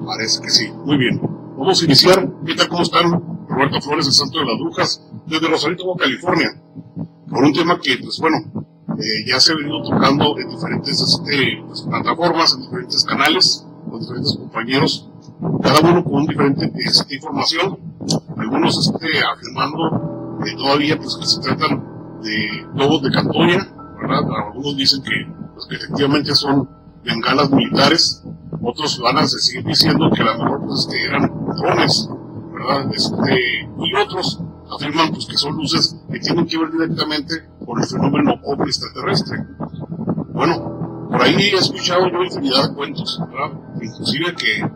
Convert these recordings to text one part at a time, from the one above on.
Parece que sí. Muy bien. Vamos a iniciar. ¿Qué tal? ¿Cómo están? Roberto Flores, el Santo de las Brujas, desde Rosarito, California, con un tema que, pues bueno, ya se ha venido tocando en diferentes pues, plataformas, en diferentes canales, con diferentes compañeros, cada uno con un diferente información, algunos afirmando todavía pues, que se tratan de lobos de Cantoya, ¿verdad? Algunos dicen pues, que efectivamente son bengalas militares, otros van a seguir diciendo que a lo mejor pues, eran drones, ¿verdad? Y otros afirman pues, que son luces que tienen que ver directamente con el fenómeno ovni extraterrestre. Bueno, por ahí he escuchado yo infinidad de cuentos, ¿verdad? Inclusive que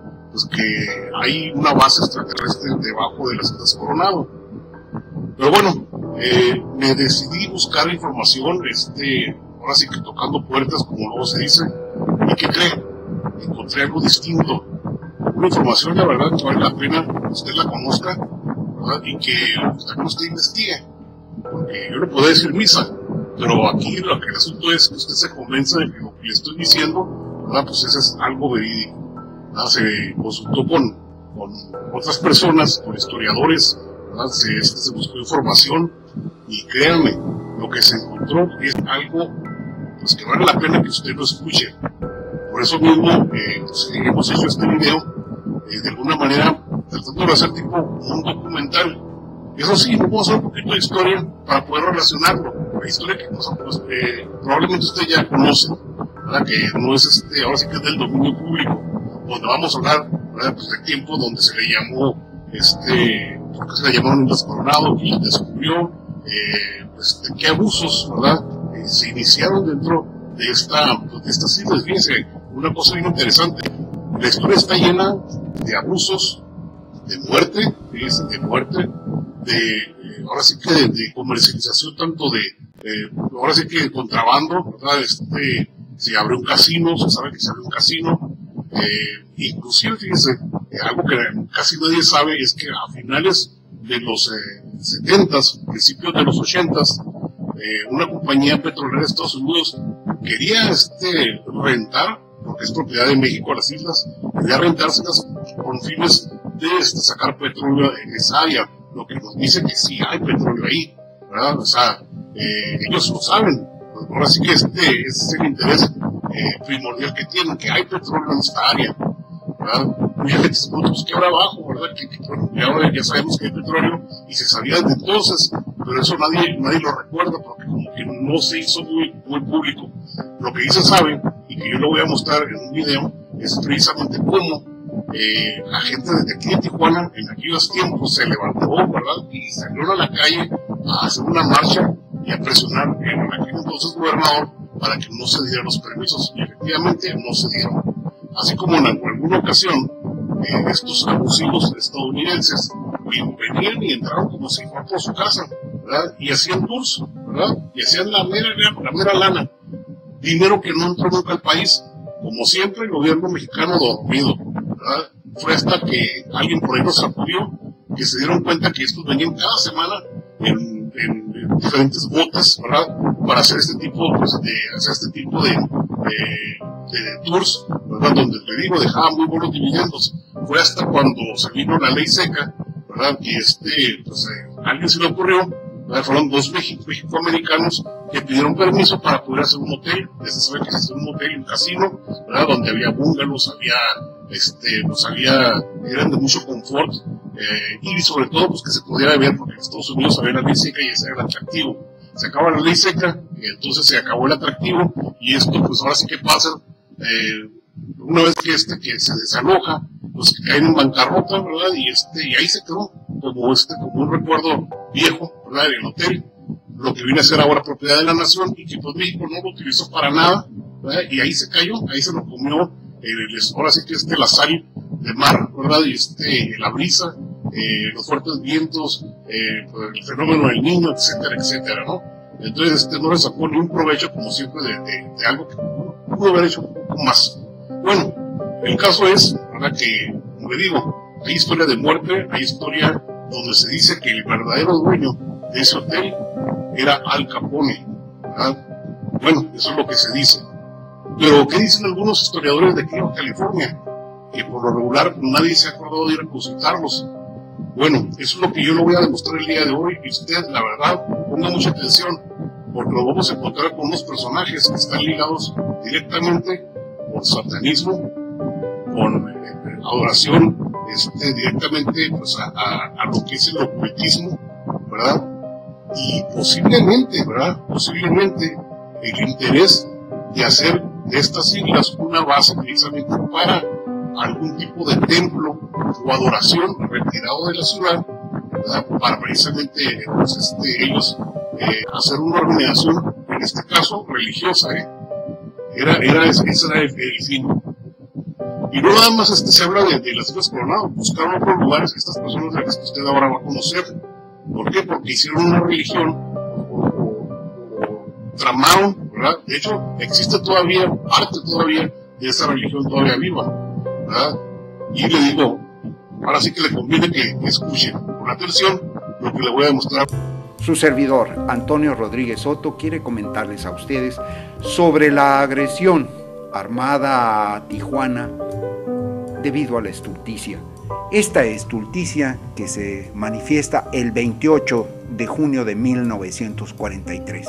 hay una base extraterrestre debajo de las Islas Coronado. Pero bueno, me decidí buscar información, ahora sí que tocando puertas, como luego se dice, y ¿qué creen? Encontré algo distinto, una información, la verdad, que vale la pena que usted la conozca, ¿verdad? Y que usted investigue, porque yo le puedo decir misa, pero aquí lo que el asunto es que usted se convenza de que lo que le estoy diciendo, ¿verdad? Pues eso es algo verídico, ¿verdad? Se consultó con otras personas, con historiadores, ¿verdad? Se buscó información y créanme, lo que se encontró es algo pues, que vale la pena que usted lo escuche. Por eso mismo pues, hemos hecho este video de alguna manera tratando de hacer tipo un documental. Eso sí, vamos a hacer un poquito de historia para poder relacionarlo. La historia que pues, probablemente usted ya conoce, ¿verdad? Que no es ahora sí que es del dominio público, donde vamos a hablar, ¿verdad? Pues de tiempo donde se le llamó, porque se le llamaron Islas Coronado y descubrió pues, de qué abusos, ¿verdad? Se iniciaron dentro de estas islas. Fíjense, una cosa bien interesante. La historia está llena de abusos, de muerte, fíjense, ahora sí que de comercialización, tanto ahora sí que de contrabando, ¿verdad? Se abre un casino, se sabe que se abre un casino, inclusive, fíjense, algo que casi nadie sabe es que a finales de los 70s, principios de los 80s, una compañía petrolera de Estados Unidos quería rentar, porque es propiedad de México, las islas, quería rentárselas con fines de sacar petróleo en esa área, lo que nos dice que sí hay petróleo ahí, ¿verdad? O sea, ellos lo saben, ahora sí que ese es el interés primordial que tienen, que hay petróleo en esta área, ¿verdad? Mucha gente se pregunta, pues, ¿qué habrá abajo, verdad? Bueno, ahora ya sabemos que hay petróleo y se sabía desde entonces, pero eso nadie lo recuerda porque como que no se hizo muy público. Lo que sí se sabe, y que yo lo voy a mostrar en un video, es precisamente cómo la gente desde aquí de Tijuana en aquellos tiempos se levantó, ¿verdad? Y salieron a la calle a hacer una marcha y a presionar en aquel entonces gobernador para que no se dieran los permisos, y efectivamente no se dieron. Así como en alguna ocasión estos abusivos estadounidenses venían y entraron como si fuera por su casa, ¿verdad? Y hacían tours, ¿verdad? Y hacían la mera lana, dinero que no entró nunca al país, como siempre el gobierno mexicano dormido, ¿verdad? Fue hasta que alguien por ahí nos sacudió, que se dieron cuenta que estos venían cada semana en diferentes botes, ¿verdad? Para hacer este tipo de tours, ¿verdad? Donde le digo, dejaba muy buenos dividendos. Fue hasta cuando se vino la ley seca, ¿verdad? Que alguien se le ocurrió, ¿verdad? Fueron dos mexicoamericanos que pidieron permiso para poder hacer un hotel. Se sabe que se hizo un hotel y un casino, ¿verdad? Donde había bungalows, eran de mucho confort, y sobre todo pues que se podía beber, porque en Estados Unidos había la ley seca y ese era el atractivo. Se acaba la ley seca, y entonces se acabó el atractivo, y esto pues ahora sí que pasa, una vez que se desaloja, pues que caen en bancarrota, ¿verdad? Y ahí se quedó como un recuerdo viejo, ¿verdad? El hotel, lo que viene a ser ahora propiedad de la nación, y que pues México no lo utilizó para nada, ¿verdad? Y ahí se cayó, ahí se lo comió ahora sí que la sal de mar, ¿verdad? Y la brisa, los fuertes vientos, el fenómeno del niño, etcétera, etcétera, ¿no? Entonces no le sacó ni un provecho, como siempre, de algo que pudo haber hecho un poco más. Bueno, el caso es, ¿verdad? Que, como le digo, hay historia de muerte, hay historia donde se dice que el verdadero dueño de ese hotel era Al Capone, ¿verdad? Bueno, eso es lo que se dice. Pero, ¿qué dicen algunos historiadores de aquí en California? que por lo regular nadie se ha acordado de ir a consultarlos. Bueno, eso es lo que yo le voy a demostrar el día de hoy, y usted, la verdad, ponga mucha atención, porque nos vamos a encontrar con unos personajes que están ligados directamente con satanismo, con adoración, directamente pues, a lo que es el ocultismo, ¿verdad? Y posiblemente, ¿verdad? Posiblemente el interés de hacer de estas islas una base precisamente para algún tipo de templo o adoración retirado de la ciudad, ¿verdad? Para precisamente pues, ellos hacer una organización, en este caso religiosa, ese era el fin. Y no nada más se habla de las Islas Coronado, buscaron otros lugares, estas personas de las que usted ahora va a conocer. ¿Por qué? Porque hicieron una religión o tramaron, ¿verdad? De hecho, existe todavía, parte todavía de esa religión todavía viva, ¿verdad? Y le digo, ahora sí que le conviene que escuchen con atención lo que le voy a demostrar. Su servidor, Antonio Rodríguez Soto, quiere comentarles a ustedes sobre la agresión armada a Tijuana debido a la estulticia. Esta estulticia que se manifiesta el 28 de junio de 1943.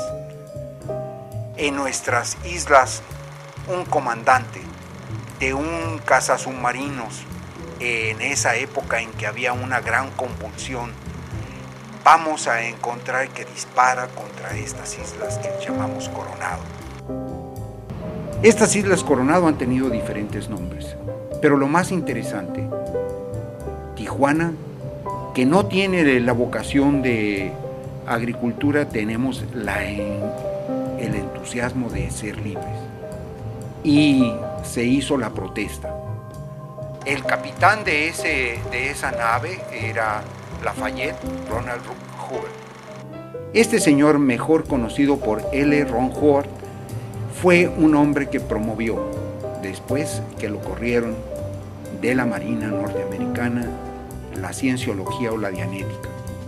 En nuestras islas, un comandante de un cazasubmarinos, en esa época en que había una gran convulsión, vamos a encontrar que dispara contra estas islas que llamamos Coronado. Estas islas Coronado han tenido diferentes nombres, pero lo más interesante, Tijuana, que no tiene la vocación de agricultura, tenemos el entusiasmo de ser libres. Y se hizo la protesta. El capitán de esa nave era Lafayette Ronald Howard. Este señor, mejor conocido por L. Ron Howard, fue un hombre que promovió, después que lo corrieron de la Marina norteamericana, la cienciología o la dianética.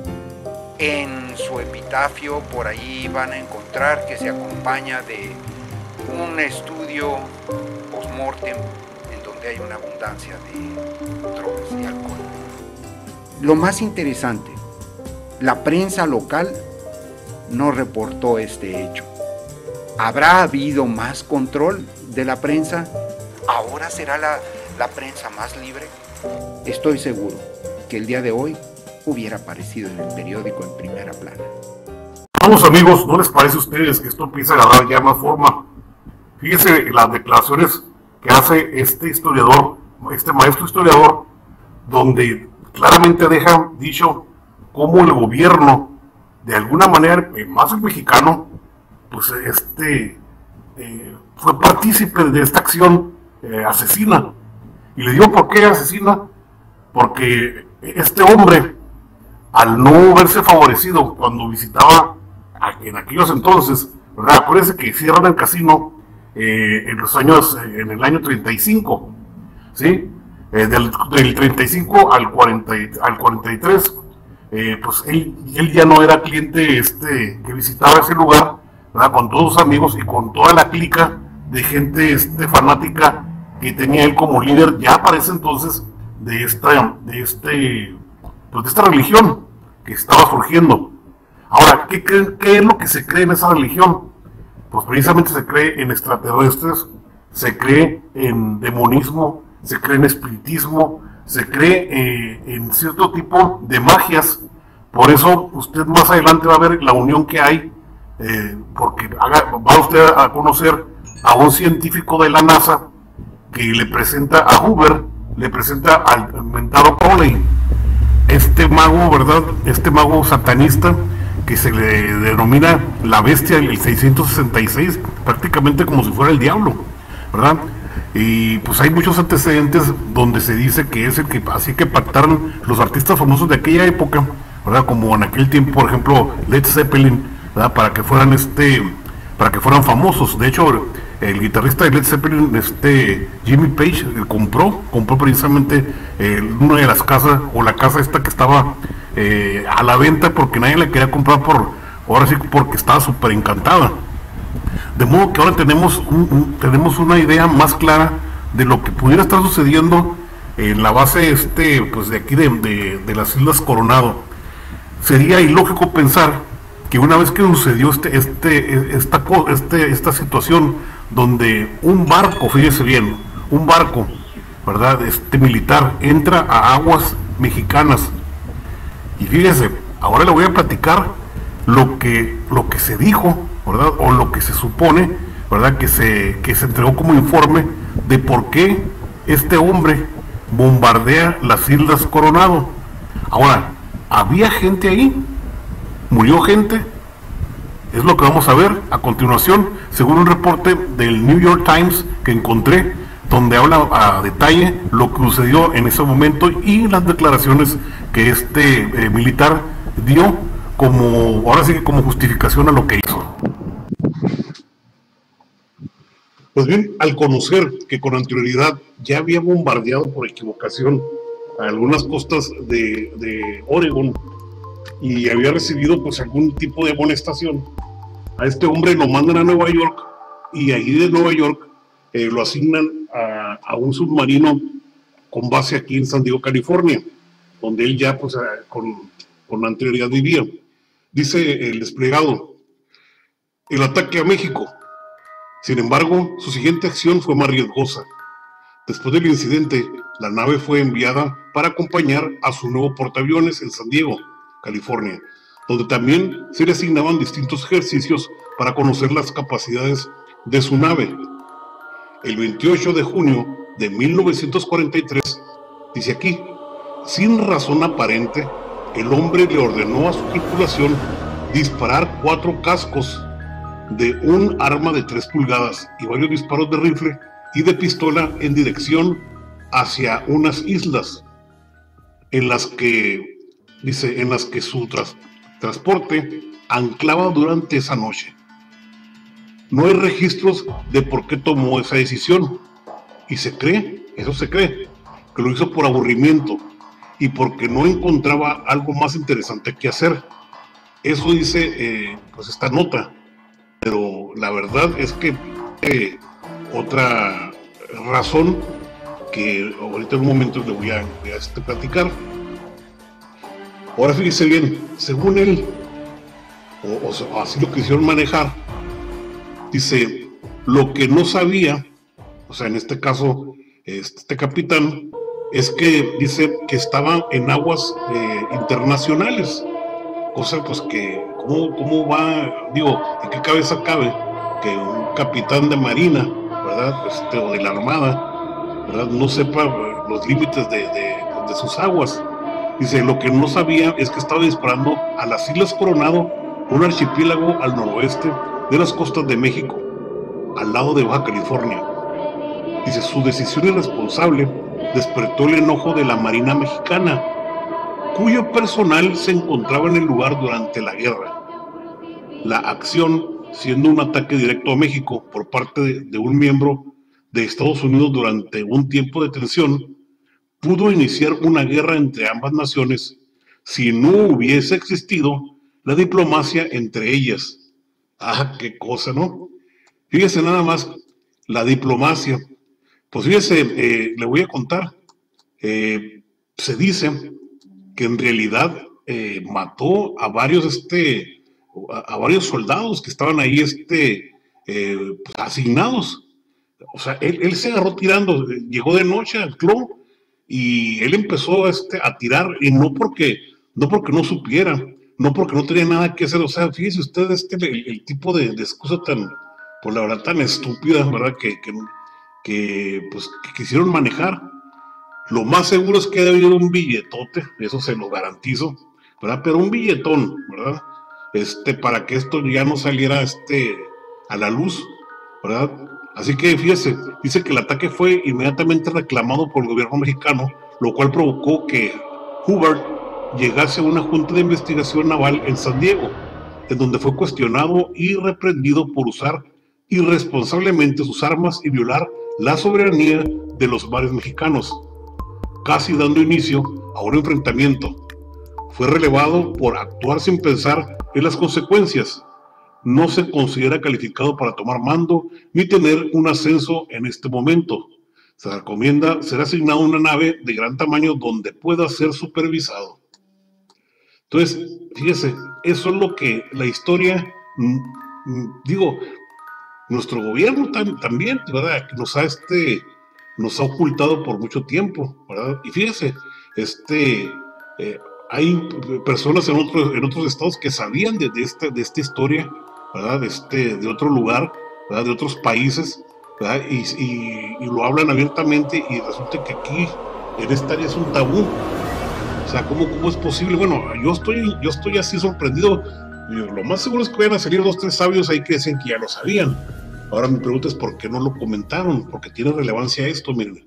En su epitafio por ahí van a encontrar que se acompaña de un estudio post-mortem en donde hay una abundancia de drogas y alcohol. Lo más interesante, la prensa local no reportó este hecho. ¿Habrá habido más control de la prensa? ¿Ahora será la prensa más libre? Estoy seguro que el día de hoy hubiera aparecido en el periódico en primera plana. Vamos amigos, ¿no les parece a ustedes que esto empieza a agarrar ya más forma? Fíjense las declaraciones que hace este historiador, este maestro historiador, donde claramente deja dicho cómo el gobierno, de alguna manera, más el mexicano, pues fue partícipe de esta acción asesina. Y le digo por qué asesina, porque este hombre, al no verse favorecido cuando visitaba en aquellos entonces, ¿verdad? Acuérdense que cierran el casino en el año 35, ¿sí? Del 35 al 43, pues él ya no era cliente que visitaba ese lugar, ¿verdad? Con todos sus amigos y con toda la clica de gente fanática que tenía él como líder ya para ese entonces de esta religión que estaba surgiendo. Ahora, ¿qué es lo que se cree en esa religión? Pues precisamente se cree en extraterrestres, se cree en demonismo, se cree en espiritismo, se cree en cierto tipo de magias. Por eso usted más adelante va a ver la unión que hay, porque va usted a conocer a un científico de la NASA que le presenta a Hoover, le presenta al mentado Crowley, este mago, ¿verdad? Este mago satanista que se le denomina la bestia del 666, prácticamente como si fuera el diablo, ¿verdad? Y pues hay muchos antecedentes donde se dice que es el que así que pactaron los artistas famosos de aquella época, ¿verdad? Como en aquel tiempo, por ejemplo, Led Zeppelin, ¿verdad? Para que fueran famosos. De hecho, el guitarrista de Led Zeppelin, Jimmy Page, compró precisamente una de las casas, o la casa esta que estaba a la venta, porque nadie la quería comprar ahora sí, porque estaba súper encantada. De modo que ahora tenemos una idea más clara de lo que pudiera estar sucediendo en la base pues de aquí de las Islas Coronado. Sería ilógico pensar que una vez que sucedió esta situación donde un barco, fíjese bien, un barco, ¿verdad?, militar entra a aguas mexicanas, y fíjese, ahora le voy a platicar lo que se dijo, ¿verdad?, o lo que se supone, ¿verdad?, que se entregó como informe de por qué este hombre bombardea las Islas Coronado. Ahora, ¿había gente ahí? ¿Murió gente? Es lo que vamos a ver a continuación, según un reporte del New York Times que encontré, donde habla a detalle lo que sucedió en ese momento y las declaraciones que militar dio como, ahora sí, como justificación a lo que hizo. Pues bien, al conocer que con anterioridad ya había bombardeado por equivocación a algunas costas de Oregon y había recibido pues algún tipo de amonestación, a este hombre lo mandan a Nueva York, y ahí de Nueva York lo asignan a un submarino con base aquí en San Diego, California, donde él ya pues con anterioridad vivía. Dice el desplegado: el ataque a México. Sin embargo, su siguiente acción fue más riesgosa. Después del incidente, la nave fue enviada para acompañar a su nuevo portaaviones en San Diego, California, donde también se le asignaban distintos ejercicios para conocer las capacidades de su nave. El 28 de junio de 1943, dice aquí, sin razón aparente, el hombre le ordenó a su tripulación disparar 4 cascos de un arma de 3 pulgadas y varios disparos de rifle y de pistola en dirección hacia unas islas en las que, dice, en las que su transporte anclaba durante esa noche. No hay registros de por qué tomó esa decisión, y se cree, que lo hizo por aburrimiento y porque no encontraba algo más interesante que hacer. Eso dice pues esta nota, pero la verdad es que otra razón que ahorita en un momento le voy a platicar. Ahora fíjese bien, según él, o así lo quisieron manejar, dice, lo que no sabía, o sea, en este caso, este capitán, es que dice que estaba en aguas internacionales, cosa pues que, ¿cómo va? Digo, ¿en qué cabeza cabe que un capitán de marina, ¿verdad?, o de la armada, ¿verdad?, no sepa los límites de sus aguas? Dice, lo que no sabía es que estaba disparando a las Islas Coronado, un archipiélago al noroeste de las costas de México, al lado de Baja California. Dice, su decisión irresponsable despertó el enojo de la Marina Mexicana, cuyo personal se encontraba en el lugar durante la guerra. La acción, siendo un ataque directo a México por parte de un miembro de Estados Unidos durante un tiempo de tensión, pudo iniciar una guerra entre ambas naciones si no hubiese existido la diplomacia entre ellas. Ah, qué cosa, ¿no? Fíjese nada más, la diplomacia. Pues fíjese, le voy a contar. Se dice que en realidad mató a varios a varios soldados que estaban ahí pues, asignados. O sea, él se agarró tirando, llegó de noche al club y él empezó a tirar, y no porque no supiera, no porque no tenía nada que hacer. O sea, fíjese usted el tipo de excusa tan, por la verdad, tan estúpida, ¿verdad?, que quisieron manejar. Lo más seguro es que debe haber un billetote, eso se lo garantizo, ¿verdad? Pero un billetón, ¿verdad? Para que esto ya no saliera a la luz, ¿verdad? Así que fíjese, dice que el ataque fue inmediatamente reclamado por el gobierno mexicano, lo cual provocó que Hubbard llegase a una junta de investigación naval en San Diego, en donde fue cuestionado y reprendido por usar irresponsablemente sus armas y violar la soberanía de los mares mexicanos, casi dando inicio a un enfrentamiento. Fue relevado por actuar sin pensar en las consecuencias. No se considera calificado para tomar mando ni tener un ascenso en este momento. Se recomienda ser asignado a una nave de gran tamaño donde pueda ser supervisado. Entonces, fíjese, eso es lo que la historia, digo, nuestro gobierno también, ¿verdad? Nos ha ocultado por mucho tiempo, ¿verdad? Y fíjese, hay personas en otros estados que sabían de esta historia, ¿verdad? De otro lugar, ¿verdad? De otros países, ¿verdad? Y lo hablan abiertamente, y resulta que aquí, en esta área, es un tabú. O sea, ¿cómo es posible? Bueno, yo estoy así sorprendido. Lo más seguro es que vayan a salir 2 o 3 sabios ahí que dicen que ya lo sabían. Ahora mi pregunta es ¿por qué no lo comentaron? Porque tiene relevancia esto, miren.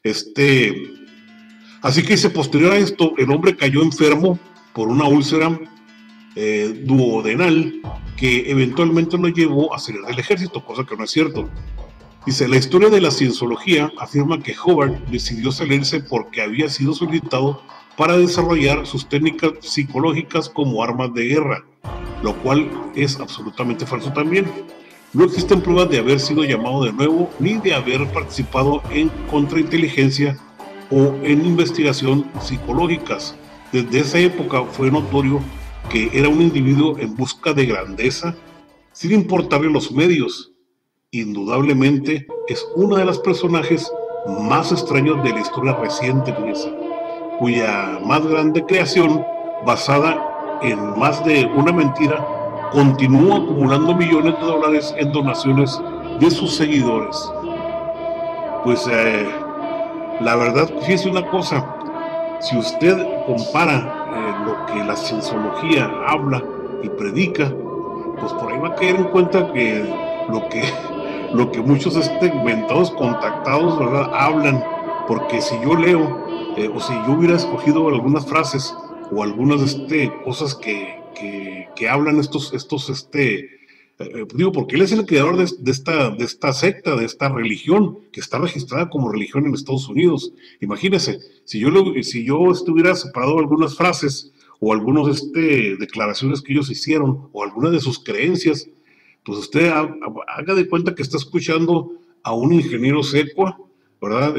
Así que posterior a esto, el hombre cayó enfermo por una úlcera duodenal que eventualmente lo llevó a salir del ejército, cosa que no es cierto. Dice, la historia de la cienciología afirma que Hubbard decidió salirse porque había sido solicitado para desarrollar sus técnicas psicológicas como armas de guerra, lo cual es absolutamente falso también. No existen pruebas de haber sido llamado de nuevo, ni de haber participado en contrainteligencia o en investigación psicológicas. Desde esa época fue notorio que era un individuo en busca de grandeza, sin importarle los medios. Indudablemente es uno de los personajes más extraños de la historia reciente, cuya más grande creación, basada en más de una mentira, continúa acumulando millones de dólares en donaciones de sus seguidores. Pues la verdad, fíjese una cosa, si usted compara lo que la cienciología habla y predica, pues por ahí va a caer en cuenta que lo que muchos inventados contactados, ¿verdad?, hablan, porque si yo leo o si yo hubiera escogido algunas frases o algunas cosas que hablan estos digo, porque él es el creador de esta secta, de esta religión, que está registrada como religión en Estados Unidos. Imagínese, si yo estuviera separado algunas frases o algunas declaraciones que ellos hicieron o algunas de sus creencias, pues usted haga de cuenta que está escuchando a un ingeniero secua, ¿verdad?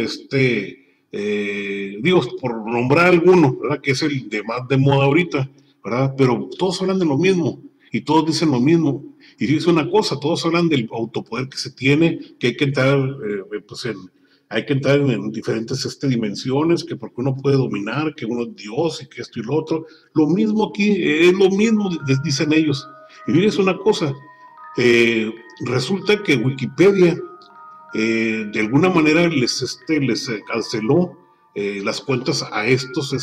Digo, por nombrar alguno, ¿verdad? Que es el de más de moda ahorita, ¿verdad? Pero todos hablan de lo mismo y todos dicen lo mismo. Y fíjese una cosa, todos hablan del autopoder que se tiene, que hay que entrar, en diferentes dimensiones, que porque uno puede dominar, que uno es Dios y que esto y lo otro. Lo mismo aquí, es lo mismo, dicen ellos. Y fíjese una cosa, resulta que Wikipedia de alguna manera les canceló las cuentas a estos,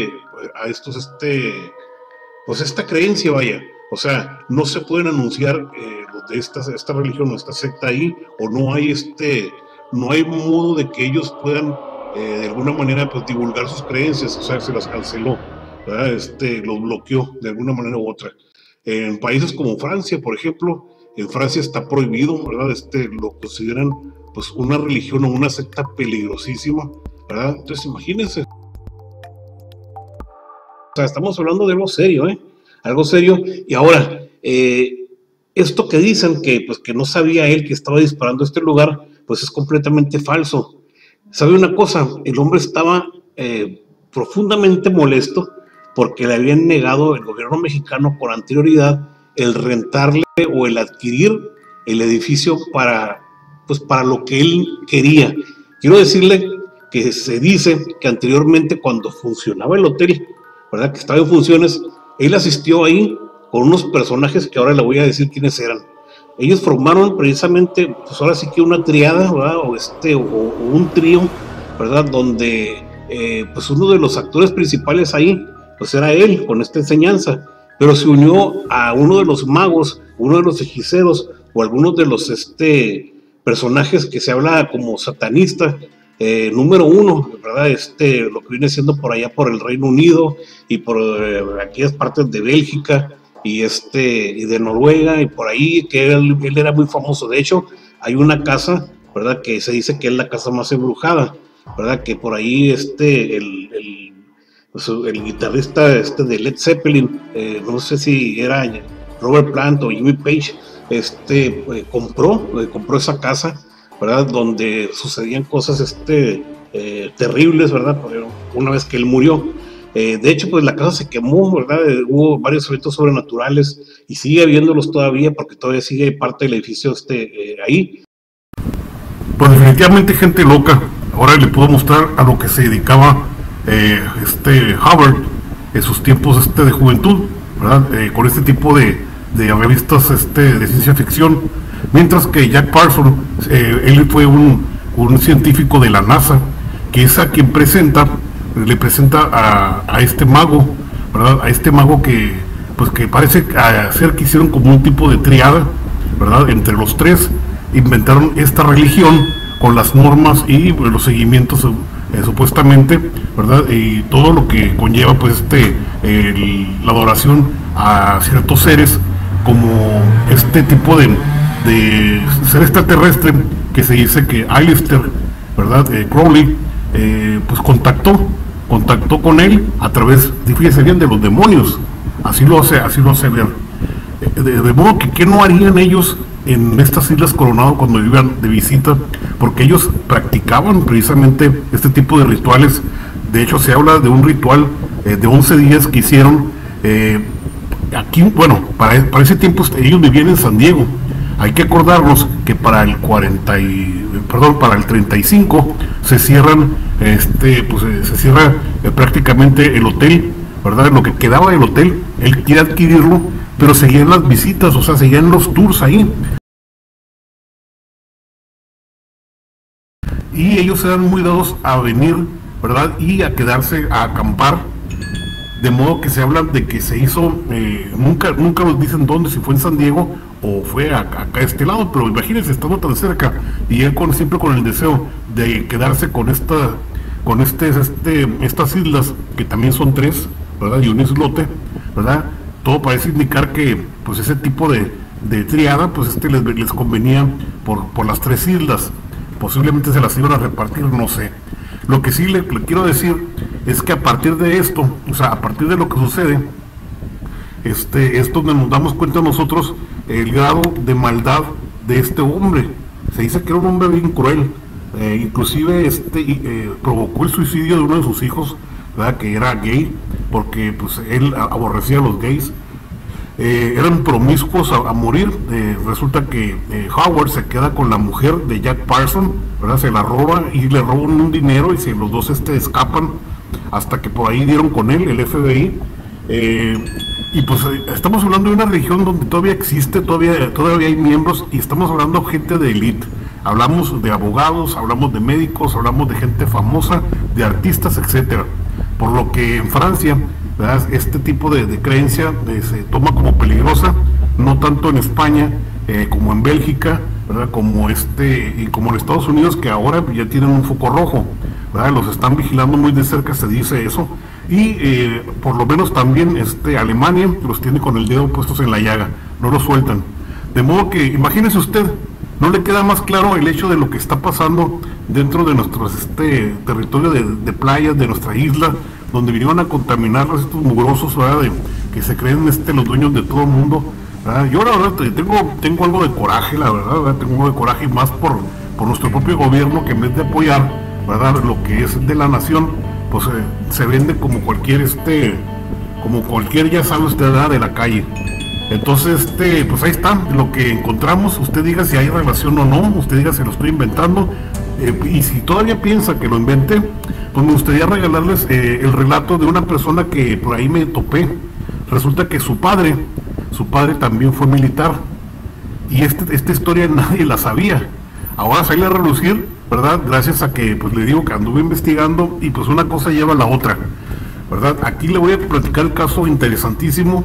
pues esta creencia, vaya. O sea, no se pueden anunciar los de esta religión o esta secta ahí, o no hay modo de que ellos puedan de alguna manera pues divulgar sus creencias. O sea, se las canceló, ¿verdad? Los bloqueó de alguna manera u otra. En países como Francia, por ejemplo, en Francia está prohibido, ¿verdad? Lo consideran pues una religión o una secta peligrosísima, ¿verdad? Entonces imagínense. O sea, estamos hablando de algo serio, algo serio. Y ahora, esto que dicen que no sabía él que estaba disparando a este lugar, pues es completamente falso. ¿Sabe una cosa? El hombre estaba profundamente molesto porque le habían negado el gobierno mexicano con anterioridad el rentarle o el adquirir el edificio para lo que él quería. Quiero decirle que se dice que anteriormente, cuando funcionaba el hotel, ¿verdad?, que estaba en funciones, él asistió ahí con unos personajes que ahora le voy a decir quiénes eran. Ellos formaron precisamente, pues ahora sí que una triada, ¿verdad?, o un trío, ¿verdad?, donde pues uno de los actores principales ahí, pues era él, con esta enseñanza, pero se unió a uno de los magos, uno de los hechiceros, o algunos de los personajes que se habla como satanista, número uno, ¿verdad? Lo que viene siendo por allá por el Reino Unido y por aquellas partes de Bélgica y de Noruega y por ahí, que él era muy famoso. De hecho, hay una casa, ¿verdad?, que se dice que es la casa más embrujada, ¿verdad?, que por ahí el guitarrista de Led Zeppelin, no sé si era Robert Plant o Jimmy Page, compró esa casa, ¿verdad? Donde sucedían cosas terribles, ¿verdad? Una vez que él murió. De hecho, pues la casa se quemó, ¿verdad? Hubo varios eventos sobrenaturales y sigue habiéndolos todavía, porque todavía sigue parte del edificio ahí. Pues definitivamente gente loca. Ahora le puedo mostrar a lo que se dedicaba Hubbard en sus tiempos de juventud, ¿verdad? Con este tipo de revistas de ciencia ficción. Mientras que Jack Parsons, él fue un científico de la NASA, que es a quien le presenta a este mago, ¿verdad? A este mago que parece ser que hicieron como un tipo de triada, ¿verdad? Entre los tres inventaron esta religión con las normas y los seguimientos supuestamente, ¿verdad? Y todo lo que conlleva pues la adoración a ciertos seres, como este tipo de ser extraterrestre que se dice que Aleister, ¿verdad? Crowley pues contactó con él a través, fíjese bien, de los demonios. Así lo hace ver. De modo que ¿qué no harían ellos en estas Islas Coronado cuando iban de visita? Porque ellos practicaban precisamente este tipo de rituales. De hecho, se habla de un ritual de 11 días que hicieron aquí. Bueno, para ese tiempo ellos vivían en San Diego. Hay que acordarnos que para el 35 se cierran, se cierra prácticamente el hotel, ¿verdad? Lo que quedaba del hotel, él quiere adquirirlo, pero seguían las visitas, o sea, seguían los tours ahí. Y ellos eran muy dados a venir, ¿verdad? Y a quedarse, a acampar. De modo que se habla de que se hizo, nunca nos dicen dónde, si fue en San Diego o fue acá a este lado, pero imagínense, estando tan cerca, y él siempre con el deseo de quedarse con estas islas, que también son 3, ¿verdad? Y un islote, ¿verdad? Todo parece indicar que pues ese tipo de triada, pues les convenía por las 3 islas. Posiblemente se las iban a repartir, no sé. Lo que sí le quiero decir es que a partir de esto, o sea, a partir de lo que sucede, es donde nos damos cuenta nosotros el grado de maldad de este hombre. Se dice que era un hombre bien cruel, inclusive provocó el suicidio de uno de sus hijos, ¿verdad? Que era gay, porque pues él aborrecía a los gays. Eran promiscuos a morir. Resulta que Howard se queda con la mujer de Jack Parsons, ¿verdad? Se la roba y le roban un dinero, y los dos escapan, hasta que por ahí dieron con él, el FBI. Y pues estamos hablando de una región donde todavía existe, todavía hay miembros, y estamos hablando de gente de élite. Hablamos de abogados, hablamos de médicos, hablamos de gente famosa, de artistas, etcétera. Por lo que en Francia, ¿verdad? Este tipo de creencia se toma como peligrosa, no tanto en España como en Bélgica, ¿verdad? Y como en Estados Unidos, que ahora ya tienen un foco rojo, ¿verdad? Los están vigilando muy de cerca, se dice eso. Y por lo menos también Alemania los tiene con el dedo puestos en la llaga, no lo sueltan. De modo que imagínese usted, no le queda más claro el hecho de lo que está pasando dentro de nuestro territorio de playas, de nuestra isla, donde vinieron a contaminarlos estos mugrosos, ¿verdad? Que se creen los dueños de todo el mundo, ¿verdad? Yo la verdad tengo algo de coraje, la verdad, tengo algo de coraje, y más por nuestro propio gobierno, que en vez de apoyar, ¿verdad?, lo que es de la nación, pues se vende como cualquier ya sabe usted, ¿verdad?, de la calle. Entonces, pues ahí está lo que encontramos. Usted diga si hay relación o no, usted diga si lo estoy inventando, y si todavía piensa que lo inventé, pues me gustaría regalarles el relato de una persona que por ahí me topé. Resulta que su padre también fue militar, y esta historia nadie la sabía. Ahora sale a relucir, ¿verdad? Gracias a que, pues le digo que anduve investigando, y pues una cosa lleva a la otra, ¿verdad? Aquí le voy a platicar el caso interesantísimo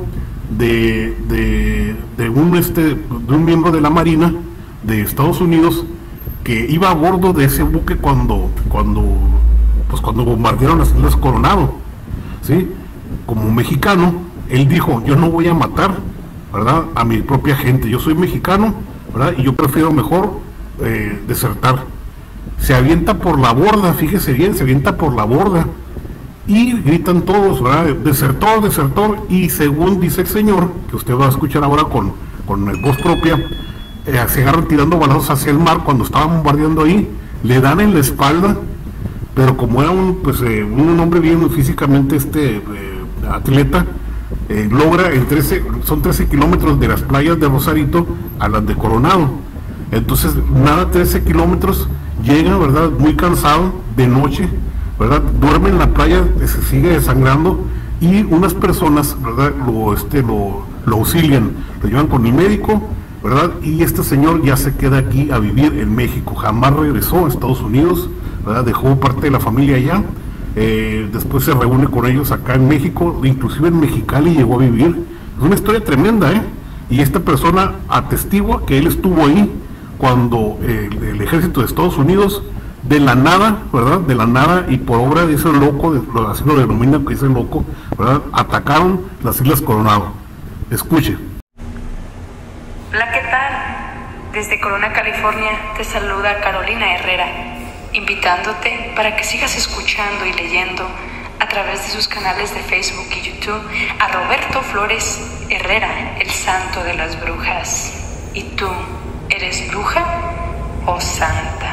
de un miembro de la Marina de Estados Unidos, que iba a bordo de ese buque cuando bombardearon las Islas Coronado, ¿sí? Como mexicano, él dijo: yo no voy a matar, ¿verdad?, a mi propia gente, yo soy mexicano, ¿verdad?, y yo prefiero mejor desertar. Se avienta por la borda, fíjese bien, se avienta por la borda, y gritan todos, ¿verdad?, desertor, desertor. Y según dice el señor, que usted va a escuchar ahora con voz propia, se agarran tirando balazos hacia el mar cuando estaban bombardeando ahí, le dan en la espalda, pero como era un hombre bien físicamente atleta, logra son 13 kilómetros de las playas de Rosarito a las de Coronado. Entonces nada, 13 kilómetros, llega, ¿verdad?, muy cansado, de noche, ¿verdad?, duerme en la playa, se sigue desangrando, y unas personas, ¿verdad?, lo auxilian, lo llevan con el médico, ¿verdad?, y este señor ya se queda aquí a vivir en México, jamás regresó a Estados Unidos, ¿verdad?, dejó parte de la familia allá. Después se reúne con ellos acá en México, inclusive en Mexicali llegó a vivir. Es una historia tremenda, y esta persona atestigua que él estuvo ahí cuando el ejército de Estados Unidos, de la nada, ¿verdad?, de la nada, y por obra de ese loco, así lo denominan, que ese loco, ¿verdad?, atacaron las Islas Coronado. Escuche. Hola, ¿qué tal? Desde Corona, California, te saluda Carolina Herrera, invitándote para que sigas escuchando y leyendo a través de sus canales de Facebook y YouTube a Roberto Flores Herrera, el santo de las brujas. ¿Y tú, eres bruja o santa?